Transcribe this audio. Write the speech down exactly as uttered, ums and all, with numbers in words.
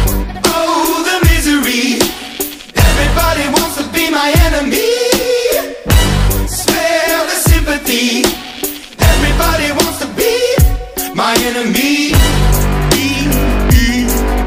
Oh, the misery. Everybody wants to be my enemy. Smell the sympathy. Everybody wants to be my enemy.